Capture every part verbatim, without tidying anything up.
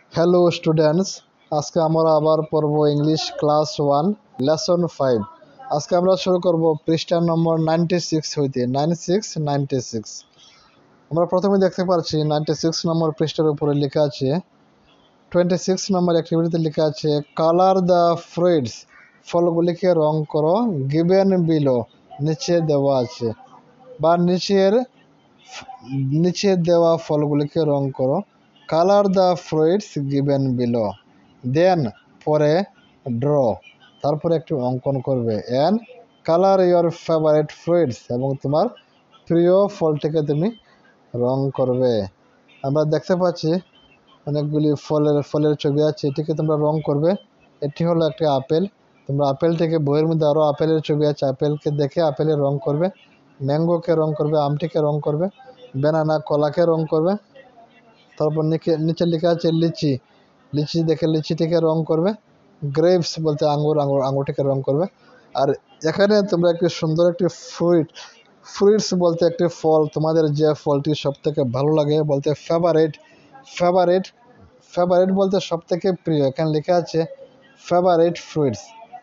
Hello students, আজকে আমরা আবার পড়ব English class one lesson five. আজকে আমরা শুরু করব পৃষ্ঠা নম্বর নাইনটি সিক্স হইতে নাইন সিক্স নাইনটি সিক্স। আমরা প্রথমে দেখতে পাচ্ছি নাইনটি সিক্স নম্বর পৃষ্ঠার উপরে লেখা আছে, টোয়েন্টি সিক্স নম্বর অ্যাক্টিভিটিতে লেখা আছে কালার দ্য ফ্রুইটস, ফলগুলিকে রং করো, গিভেন বিলো, নিচে দেওয়া আছে বা নিচের নিচে দেওয়া ফলগুলিকে রং করো। Colour the fruits given below, then পরে ড্র, তারপরে একটি অঙ্কন করবে। And colour your favourite fruits, এবং তোমার প্রিয় ফলটিকে তুমি রং করবে। আমরা দেখতে পাচ্ছি অনেকগুলি ফলের ফলের ছবি আছে, এটিকে তোমরা রং করবে। এটি হলো একটি আপেল, তোমরা আপেলটিকে, বইয়ের মধ্যে আরও আপেলের ছবি আছে, আপেলকে দেখে আপেলের রং করবে। ম্যাঙ্গোকে রং করবে, আমটিকে রং করবে, ব্যানানা কলাকে রং করবে। তারপর নিচে নিচে লেখা আছে লিচি, লিচি দেখে লিচিটিকে রং করবে। গ্রেপস বলতে আঙ্গুর, আঙ্গুর আঙ্গুরটিকে রং করবে। আর এখানে তোমরা একটি সুন্দর একটি ফ্রুইট, ফ্রুইটস বলতে একটি ফল, তোমাদের যে ফলটি সব থেকে ভালো লাগে বলতে ফেভারিট, ফেভারিট ফেভারিট বলতে সব থেকে প্রিয়। এখানে লেখা আছে ফেভারিট ফ্রুইটস।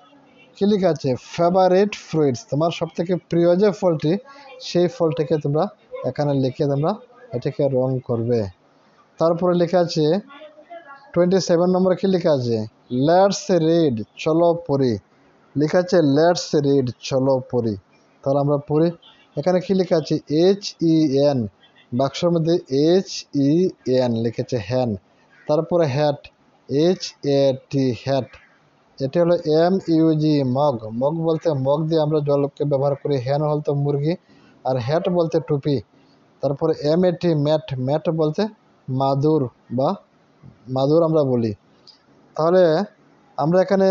কি লেখা আছে? ফেভারিট ফ্রুইটস, তোমার সব থেকে প্রিয় যে ফলটি, সেই ফলটিকে তোমরা এখানে লিখে তোমরা এটাকে রং করবে। তারপরে লেখা আছে টোয়েন্টি সেভেন নম্বরে কি লেখা আছে? লেটস রিড, চলো পড়ি। লেখা আছে লেটস রিড, চলো পড়ি। তাহলে আমরা পড়ি। এখানে কি লেখা আছে? এইচ ই এন, বাক্সের মধ্যে এইচ ই এন লিখেছে হ্যান। তারপরে hat, H A T, hat. এটি হলো এম ইউজি, মগ, মগ বলতে মগ দিয়ে আমরা জলকে ব্যবহার করি। হ্যান বলতে মুরগি, আর হ্যাট বলতে টুপি। তারপরে M A T, mat, mat বলতে মাদুর বা মাদুর আমরা বলি। তাহলে আমরা এখানে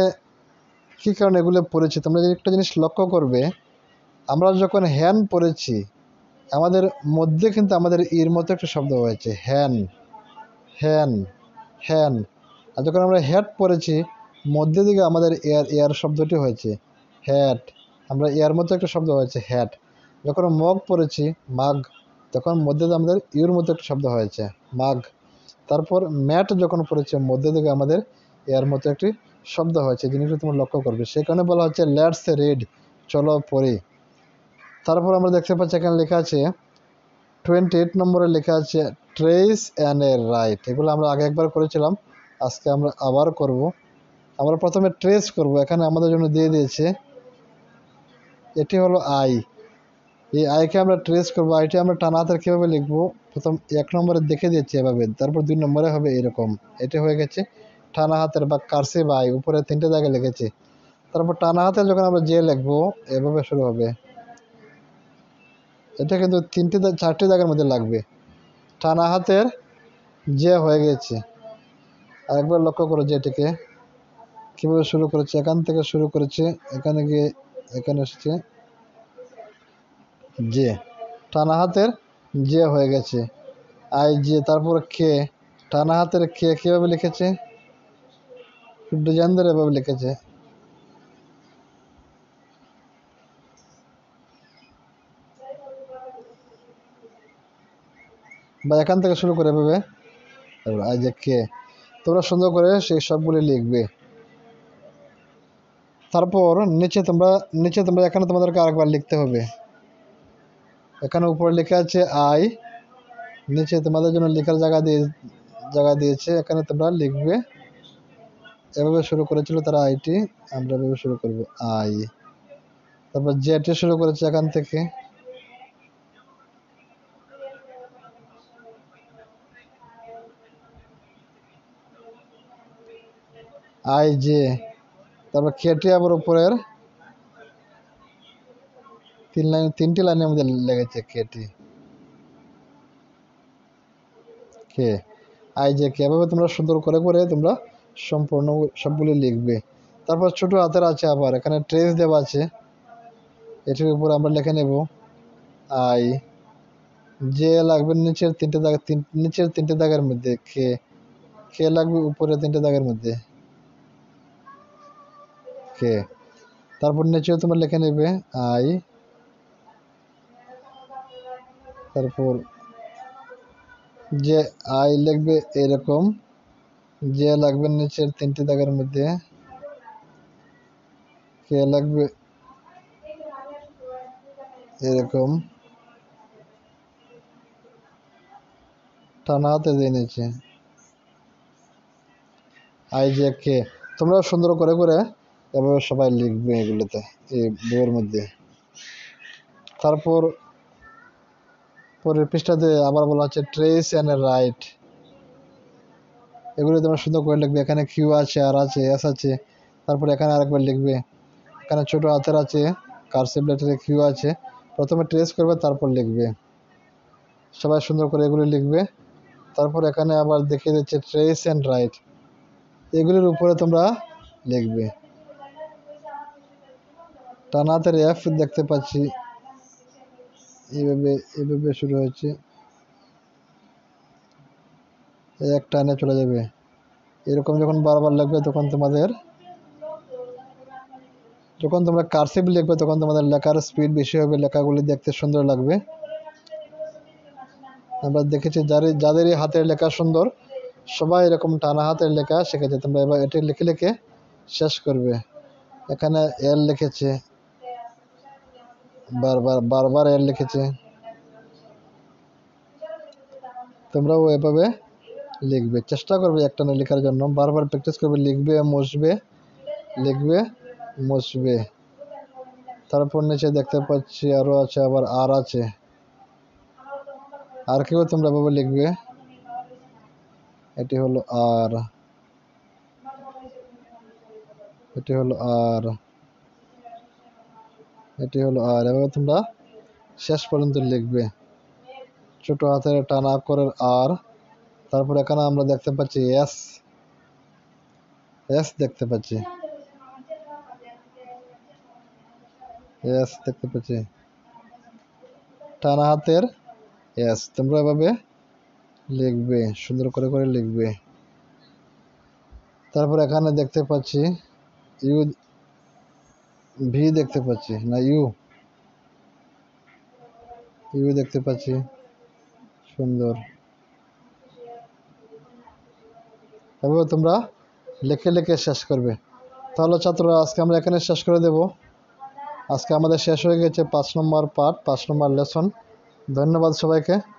কী কারণে এগুলো পড়েছি, তোমরা যদি একটা জিনিস লক্ষ্য করবে, আমরা যখন হ্যান পড়েছি আমাদের মধ্যে কিন্তু আমাদের ইর মতো একটা শব্দ হয়েছে, হ্যান, হ্যান, হ্যান। আর যখন আমরা হ্যাট পড়েছি মধ্যে দিকে আমাদের এয়ার, এয়ার শব্দটি হয়েছে হ্যাট, আমরা এয়ার মতো একটা শব্দ হয়েছে হ্যাট। যখন মগ পড়েছি মাগ, তখন মধ্যে দিয়ে আমাদের ইউর মতো একটা শব্দ হয়েছে মাগ। তারপর ম্যাট যখন পড়েছে মধ্যে দিকে আমাদের এর মতো একটি শব্দ হয়েছে, জিনিসটা তোমরা লক্ষ্য করবে। সেখানে বলা হচ্ছে লেটস রিড, চলো পড়ি। তারপর আমরা দেখতে পাচ্ছি এখানে লেখা আছে টোয়েন্টি এইট নম্বরে লেখা আছে ট্রেস অ্যান্ড এ রাইট। এগুলো আমরা আগে একবার করেছিলাম, আজকে আমরা আবার করব। আমরা প্রথমে ট্রেস করব, এখানে আমাদের জন্য দিয়ে দিয়েছে, এটি হলো আই। এই আইকে আমরা ট্রেস করবো। আইটি আমরা টানা হাতের কীভাবে লিখবো, প্রথম এক নম্বরে দেখে দিচ্ছি এভাবে, তারপর দুই নম্বরে হবে এরকম। এটি হয়ে গেছে টানা হাতের বা কার্সিভ আই, উপরে তিনটে জায়গায় লিখেছি। তারপর টানা হাতের যখন আমরা যে লিখবো এভাবে শুরু হবে। এটা কিন্তু তিনটে চারটে জায়গার মধ্যে লাগবে। টানা হাতের যে হয়ে গেছে। আরেকবার লক্ষ্য করো যে এটিকে কীভাবে শুরু করেছে, এখান থেকে শুরু করেছে, এখানে গিয়ে এখানে এসেছে যে, টানা হাতের যে হয়ে গেছে আই যে। তারপর কে, টানা হাতের কে কীভাবে লিখেছে, ডিজাইন ধরে এভাবে লিখেছে। বা এখান থেকে শুরু করে এভাবে আই যে কে, তোমরা সুন্দর করে সেই সবগুলি লিখবে। তারপর নিচে তোমরা নিচে তোমরা এখানে তোমাদেরকে আরেকবার লিখতে হবে। এখানে উপরে লেখা আছে আই, নিচে তোমাদের জন্য লেখার জায়গা দিয়ে জায়গা দিয়েছে, এখানে তোমরা লিখবে। এভাবে শুরু করেছিল তারা আইটি, আমরা এভাবে শুরু করব আই। তারপর জেটি শুরু করেছে এখান থেকে, আই জে। তারপর কেটি আবার উপরের তিন লাইন, তিনটি লাইনের মধ্যে লেগেছে K T, K, I J K. এভাবে তোমরা সুন্দর করে করে তোমরা সম্পূর্ণ সবগুলি লিখবে। তারপর ছোট হাতের আছে আবার এখানে ট্রেস দেওয়া আছে, এটির উপর আমরা লিখে নেব আই। যে লাগবে নিচের তিনটে দাগ, তিন নিচের তিনটে দাগের মধ্যে, কে, কে লাগবে উপরে তিনটে দাগের মধ্যে, কে। তারপর নিচেও তোমরা লিখে নেবে আই। তারপর যে আই লিখবে এরকম, যে লাগবে নিচের তিনটি দাগের মধ্যে, কে লাগবে এরকম টানা হাতে দিয়ে নিচে আই যে কে। তোমরা সুন্দর করে করে এভাবে সবাই লিখবে এগুলোতে, এই বইয়ের মধ্যে। তারপর পরের পৃষ্ঠাতে আবার বলা হচ্ছে ট্রেস অ্যান্ড রাইট। এগুলো তোমরা সুন্দর করে লিখবে। এখানে কিউ আছে, আর আছে, এস আছে। তারপর এখানে আরেকবার লিখবে। এখানে ছোট হাতের আছে, কার্সিভ লেটারে কিউ আছে। প্রথমে ট্রেস করবে, তারপর লিখবে। সবাই সুন্দর করে এগুলো লিখবে। তারপর এখানে আবার দেখিয়ে দিচ্ছে ট্রেস অ্যান্ড রাইট, এগুলির উপরে তোমরা লিখবে। টানা হাতের এফ দেখতে পাচ্ছি, এইভাবে এইভাবে শুরু হয়েছে, এক টানে চলে যাবে। এরকম যখন বারবার লিখবে তখন তোমাদের, যখন তোমরা কার্সিভ লিখবে তখন তোমাদের লেখার স্পিড বেশি হবে, লেখাগুলি দেখতে সুন্দর লাগবে। আমরা দেখেছি যাদের যাদেরই হাতের লেখা সুন্দর, সবাই এরকম টানা হাতের লেখা শিখেছে। তোমরা এবার এটি লিখে লিখে শেষ করবে। এখানে এল লিখেছে, বারবার বারবার এল লিখেছে। তোমরাও এভাবে লিখবে, চেষ্টা করবে একটা না লেখার জন্য, বারবার প্র্যাকটিস করবে। লিখবে, মুছবে, লিখবে, মুছবে। তারপর নিচে দেখতে পাচ্ছি আরো আছে, আবার আর আছে, আর কেউ তোমরা এভাবে লিখবে। এটি হলো আর, এটি হলো আর, এটি হলো আর। এভাবে তোমরা শেষ পর্যন্ত লিখবে, ছোট হাতের টানা করে আর। তারপর এখানে আমরা দেখতে পাচ্ছি এস, এস দেখতে পাচ্ছি, এস দেখতে পাচ্ছি, টানা হাতের এস। তোমরা এভাবে লিখবে, সুন্দর করে করে লিখবে। তারপর এখানে দেখতে পাচ্ছি ইউ, ভি দেখতে পাচ্ছি না, ইউ, ইউ দেখতে পাচ্ছি, সুন্দর। এভাবে তোমরা লিখে লিখে শেষ করবে। তাহলে ছাত্ররা আজকে আমরা এখানে শেষ করে দেব। আজকে আমাদের শেষ হয়ে গেছে পাঁচ নম্বর পার্ট, পাঁচ নম্বর লেসন। ধন্যবাদ সবাইকে।